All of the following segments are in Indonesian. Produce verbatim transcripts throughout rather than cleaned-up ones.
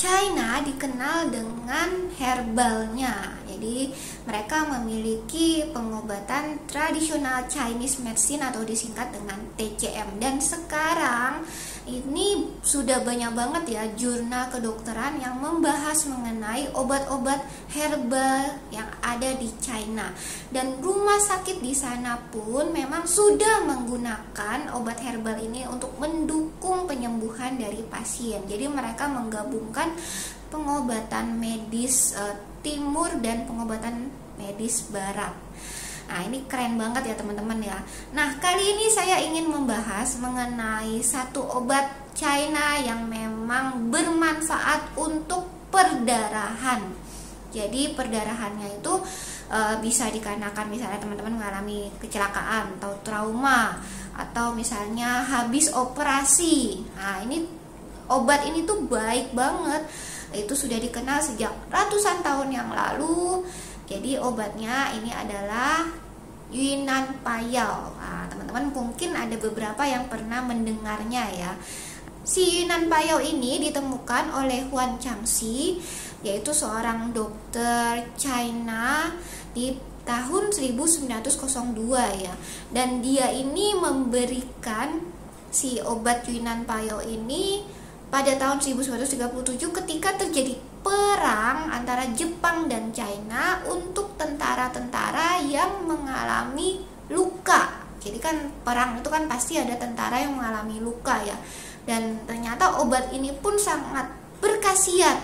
China dikenal dengan herbalnya. Jadi mereka memiliki pengobatan tradisional Chinese medicine atau disingkat dengan T C M. Dan sekarang ini sudah banyak banget ya jurnal kedokteran yang membahas mengenai obat-obat herbal yang ada di China. Dan rumah sakit di sana pun memang sudah menggunakan obat herbal ini untuk mendukung penyembuhan dari pasien. Jadi mereka menggabungkan pengobatan medis e, timur dan pengobatan medis barat. Nah, ini keren banget ya teman-teman ya. Nah, kali ini saya ingin membahas mengenai satu obat China yang memang bermanfaat untuk perdarahan. Jadi perdarahannya itu e, bisa dikarenakan misalnya teman-teman mengalami kecelakaan atau trauma, atau misalnya habis operasi. Nah, ini obat ini tuh baik banget. Itu sudah dikenal sejak ratusan tahun yang lalu. Jadi obatnya ini adalah Yunnan Payao. Nah, teman-teman mungkin ada beberapa yang pernah mendengarnya ya. Si Yunnan Payao ini ditemukan oleh Huan Changxi, yaitu seorang dokter China di tahun seribu sembilan ratus dua ya. Dan dia ini memberikan si obat Yunnan Payao ini pada tahun seribu sembilan ratus tiga puluh tujuh ketika terjadi perang antara Jepang dan China untuk tentara-tentara yang mengalami luka. Jadi kan perang itu kan pasti ada tentara yang mengalami luka ya. Dan ternyata obat ini pun sangat berkhasiat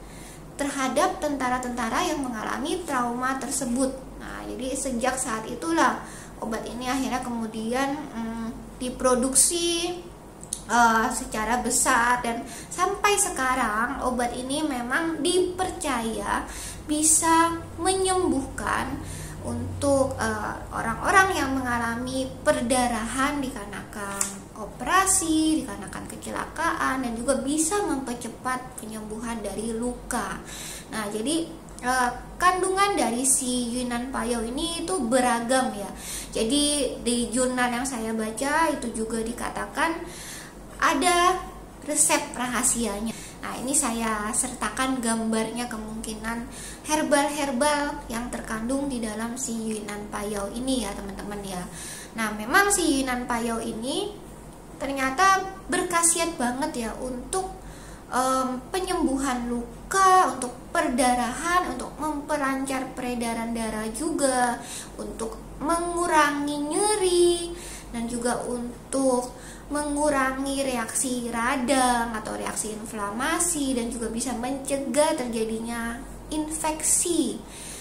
terhadap tentara-tentara yang mengalami trauma tersebut. Nah, jadi sejak saat itulah obat ini akhirnya kemudian hmm, diproduksi Uh, secara besar, dan sampai sekarang obat ini memang dipercaya bisa menyembuhkan untuk orang-orang uh, yang mengalami perdarahan dikarenakan operasi, dikarenakan kecelakaan, dan juga bisa mempercepat penyembuhan dari luka. Nah, jadi uh, kandungan dari si Yunnan Payao ini itu beragam ya. Jadi di jurnal yang saya baca itu juga dikatakan ada resep rahasianya. Nah, ini saya sertakan gambarnya kemungkinan herbal-herbal yang terkandung di dalam si Yunnan Payao ini ya teman-teman ya. Nah, memang si Yunnan Payao ini ternyata berkhasiat banget ya untuk um, penyembuhan luka, untuk perdarahan, untuk memperlancar peredaran darah juga, untuk mengurangi nyeri, dan juga untuk mengurangi reaksi radang atau reaksi inflamasi, dan juga bisa mencegah terjadinya infeksi.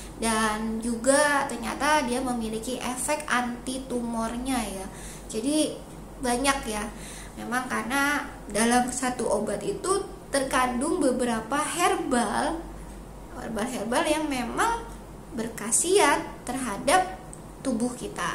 Dan juga ternyata dia memiliki efek anti tumornya ya. Jadi banyak ya. Memang karena dalam satu obat itu terkandung beberapa herbal herbal-herbal yang memang berkhasiat terhadap tubuh kita.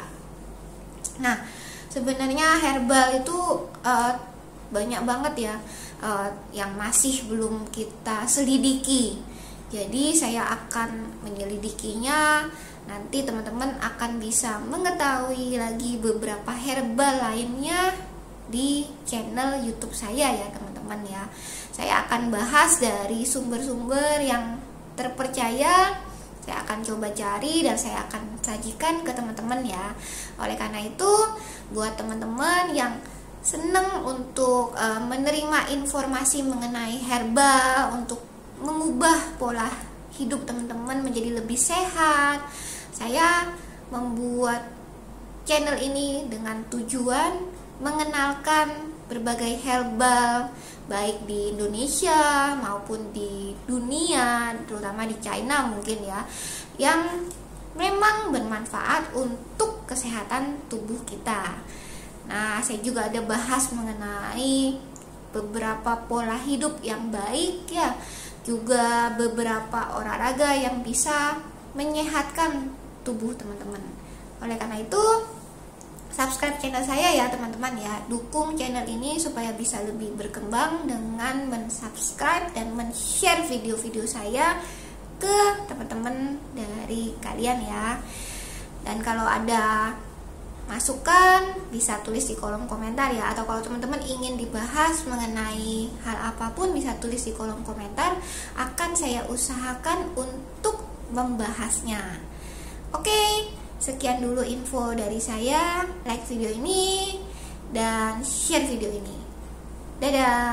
Nah, sebenarnya herbal itu uh, banyak banget ya uh, yang masih belum kita selidiki. Jadi saya akan menyelidikinya. Nanti teman-teman akan bisa mengetahui lagi beberapa herbal lainnya di channel YouTube saya ya teman-teman ya. Saya akan bahas dari sumber-sumber yang terpercaya. Saya akan coba cari dan saya akan sajikan ke teman-teman ya. Oleh karena itu, buat teman-teman yang senang untuk e, menerima informasi mengenai herbal untuk mengubah pola hidup teman-teman menjadi lebih sehat, saya membuat channel ini dengan tujuan mengenalkan berbagai herbal baik di Indonesia maupun di dunia, terutama di China mungkin ya, yang memang bermanfaat untuk kesehatan tubuh kita. Nah, saya juga ada bahas mengenai beberapa pola hidup yang baik ya, juga beberapa olahraga yang bisa menyehatkan tubuh teman-teman. Oleh karena itu, subscribe channel saya ya teman-teman ya. Dukung channel ini supaya bisa lebih berkembang dengan mensubscribe dan men-share video-video saya ke teman-teman dari kalian ya. Dan kalau ada masukan bisa tulis di kolom komentar ya, atau kalau teman-teman ingin dibahas mengenai hal apapun bisa tulis di kolom komentar, akan saya usahakan untuk membahasnya. Oke, sekian dulu info dari saya. Like video ini dan share video ini. Dadah.